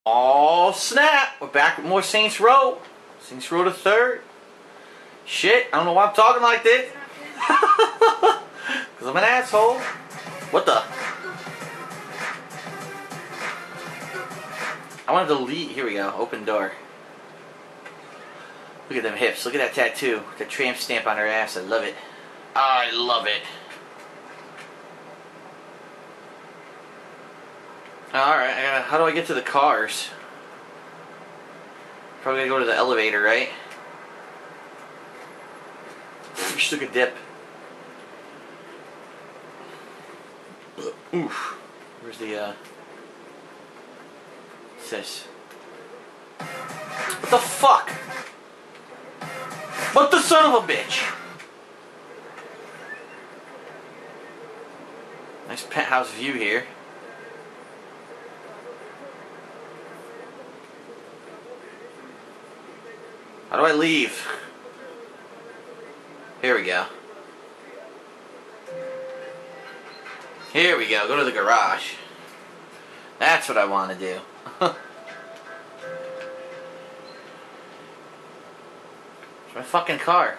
Oh snap! We're back with more Saints Row. Saints Row the third. Shit, I don't know why I'm talking like this. Because I'm an asshole. What the? I wanted to leave. Here we go. Open door. Look at them hips. Look at that tattoo. The tramp stamp on her ass. I love it. I love it. Alright, how do I get to the cars? Probably gotta go to the elevator, right? Just took a dip. Oof. Where's the, what's this? What the fuck? What the son of a bitch? Nice penthouse view here. How do I leave? Here we go. Here we go. Go to the garage. That's what I want to do. It's my fucking car.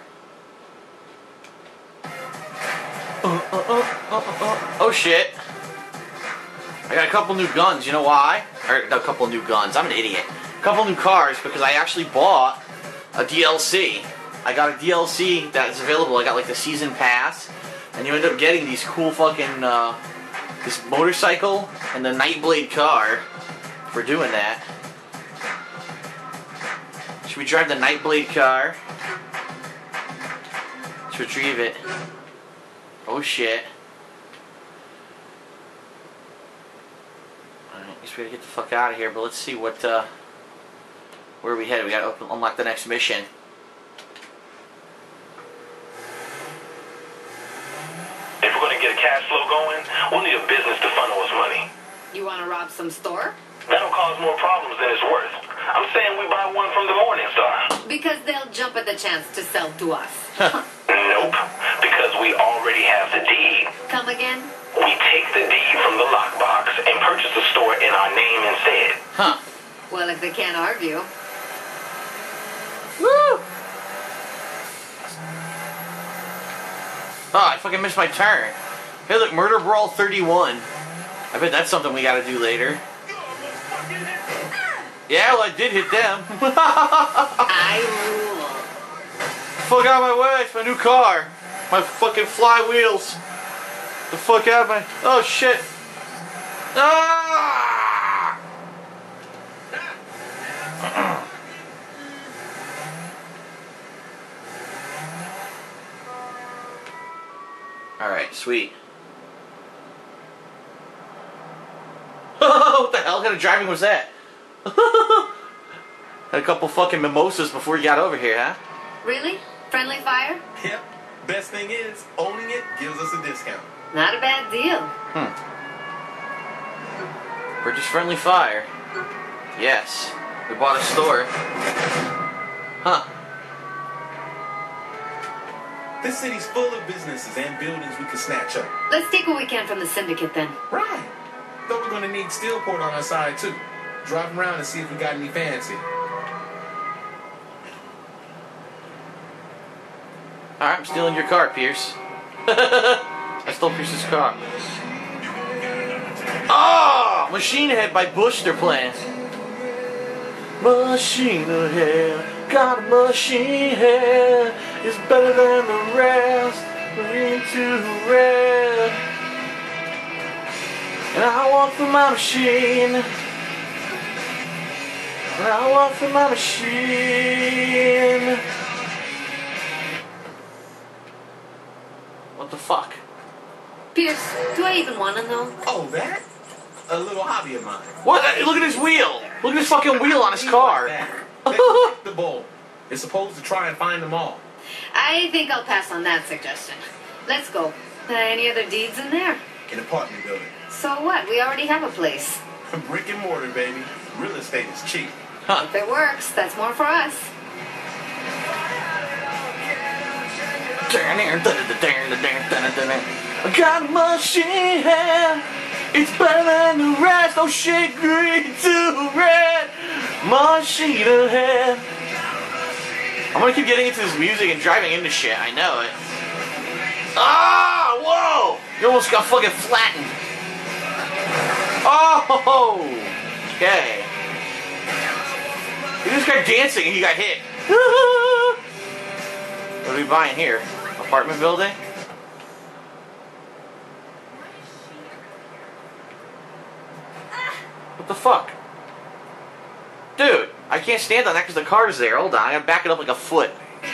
Oh shit. I got a couple new guns. You know why? Or a couple new guns. I'm an idiot. A couple new cars because I actually bought a DLC. I got a DLC that's available. I got like the season pass, and you end up getting these cool fucking this motorcycle and the Nightblade car for doing that. Should we drive the Nightblade car? Let's retrieve it. Oh shit. Alright, guess we gotta get the fuck out of here, but let's see what where are we headed? We gotta unlock the next mission. If we're gonna get a cash flow going, we'll need a business to funnel us money. You wanna rob some store? That'll cause more problems than it's worth. I'm saying we buy one from the Morning Star. Because they'll jump at the chance to sell to us. Nope, because we already have the deed. Come again? We take the deed from the lockbox and purchase the store in our name instead. Huh. Well, if they can't argue. Woo! Oh, I fucking missed my turn. Hey look, Murder Brawl 31. I bet that's something we gotta do later. Yeah, well I did hit them. I rule. Fuck out of my way, it's my new car. My fucking flywheels. The fuck out of my... Oh shit. Ah! Alright, sweet. What the hell kind of driving was that? Had a couple fucking mimosas before you got over here, huh? Really? Friendly fire? Yep. Best thing is, owning it gives us a discount. Not a bad deal. Purchase friendly fire. Yes. We bought a store. Huh. This city's full of businesses and buildings we can snatch up. Let's take what we can from the syndicate then. Right. Though we're gonna need Steelport on our side too. Drive around and see if we got any fancy. Alright, I'm stealing your car, Pierce. I stole Pierce's car. Oh! Machine Head by Bush they're playing. Machine Head, got a machine head. It's better than the rest. We're into red. And I walk through my machine. And I walk through my machine. What the fuck? Pierce, do I even want to know? Oh, that? A little hobby of mine. What? Look at his wheel. Look at his fucking wheel on his car. They collect the bowl. They're supposed to try and find them all. I think I'll pass on that suggestion. Let's go. Any other deeds in there? An apartment building. So what? We already have a place. Brick and mortar, baby. Real estate is cheap. Huh. If it works, that's more for us. I got a machine head. It's better than the rest. Oh shit, green to red. Machine ahead. I'm gonna keep getting into this music and driving into shit. I know it. Ah! Whoa! You almost got fucking flattened. Oh! Okay. He just got dancing and he got hit. What are we buying here? Apartment building? What the fuck? Dude, I can't stand on that because the car's there. Hold on, I gotta back it up like a foot.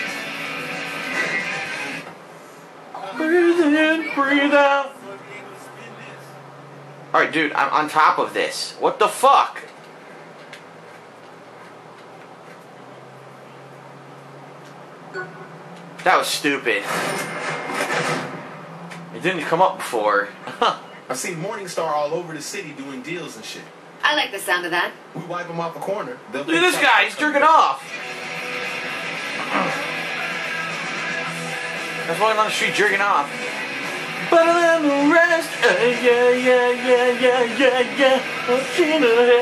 Breathe in, breathe out. Alright, dude, I'm on top of this. What the fuck? That was stupid. It didn't come up before. I've seen Morningstar all over the city doing deals and shit. I like the sound of that. We wipe them off a corner. Look at this guy, he's jerking off. That's walking on the street jerking off. Better than the rest. Yeah, yeah, yeah, yeah, yeah, yeah. Machine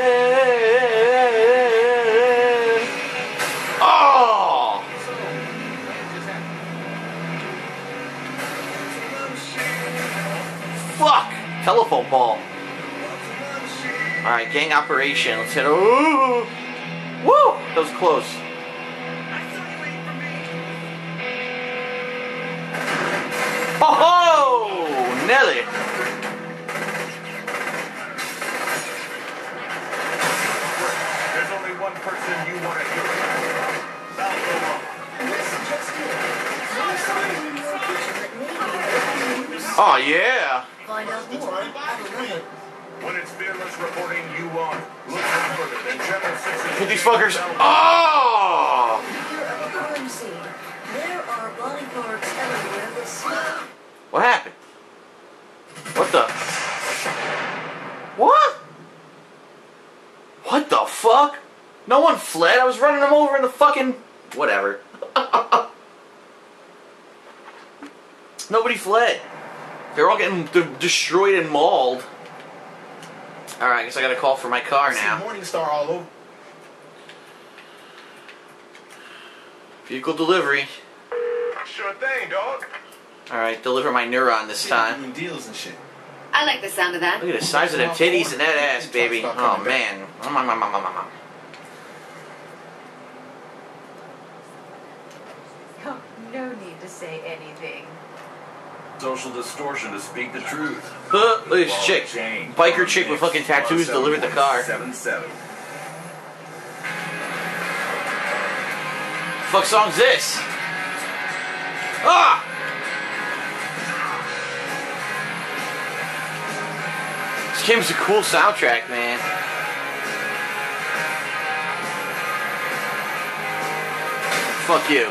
ahead. Oh! Fuck! Telephone ball. Alright, gang operation. Let's hit it. Ooh! Woo! That was close. Oh! Nelly! There's only one person you want to hear about. Oh, yeah! Find out more at 11. When it's fearless reporting, you want. Look no further than Channel 6. Hit these fuckers. Oh! Here at the crime scene, there are body parts everywhere that smell. What happened? What the? What? What the fuck? No one fled. I was running them over in the fucking... Whatever. Nobody fled. They're all getting destroyed and mauled. Alright, I guess I gotta call for my car now. Morningstar all over. Vehicle delivery. Sure thing, dog. Alright, deliver my neuron this time. Doing deals and shit. I like the sound of that. Look at the size of them titties and that ass, baby. Oh, man. Oh, no need to say anything. Social distortion to speak the truth. Look at this chick. Biker chick with fucking tattoos delivered the car. 77. Fuck song's this? Ah! This game's a cool soundtrack, man. Fuck you.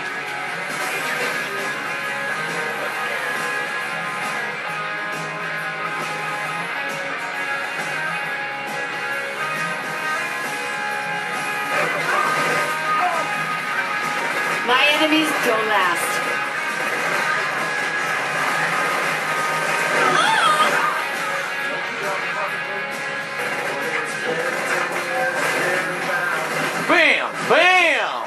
My enemies don't last. Bam! Bam!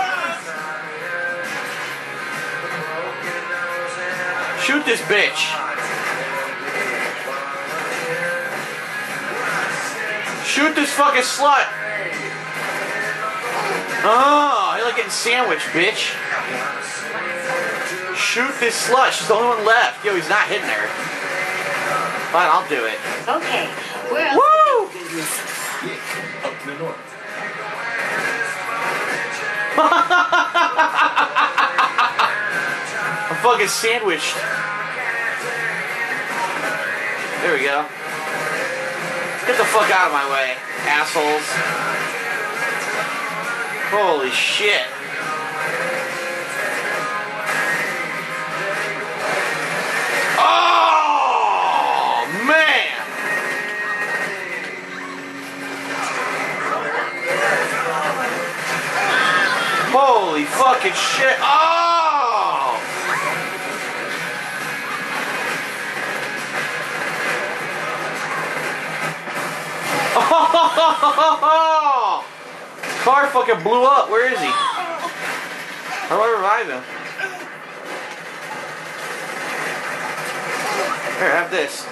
Shoot this bitch. Shoot this fucking slut. Oh, you're like getting sandwiched, bitch. Shoot this slut. She's the only one left. Yo, he's not hitting her. Fine, I'll do it. Okay, where else Woo! to do business? Yeah, up to the north. I'm fucking sandwiched. There we go. Get the fuck out of my way, assholes. Holy shit. Oh, man. Holy fucking shit. Oh! Oh! Car fucking blew up. Where is he? How do I revive him? Here, have this.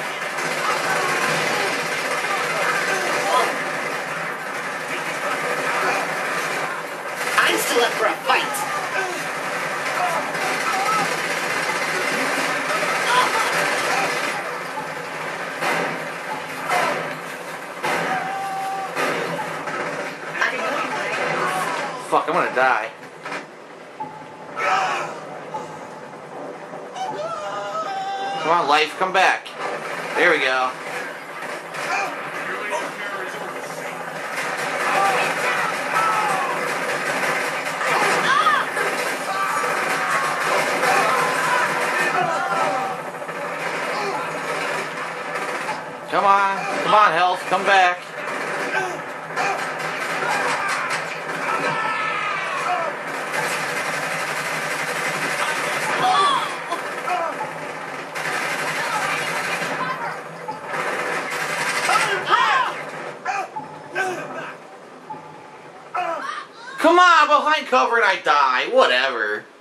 I'm still up for a fight. Fuck, I'm gonna die. Come on, life, come back. There we go. Come on, health, come back. Come on, behind cover and I die. Whatever.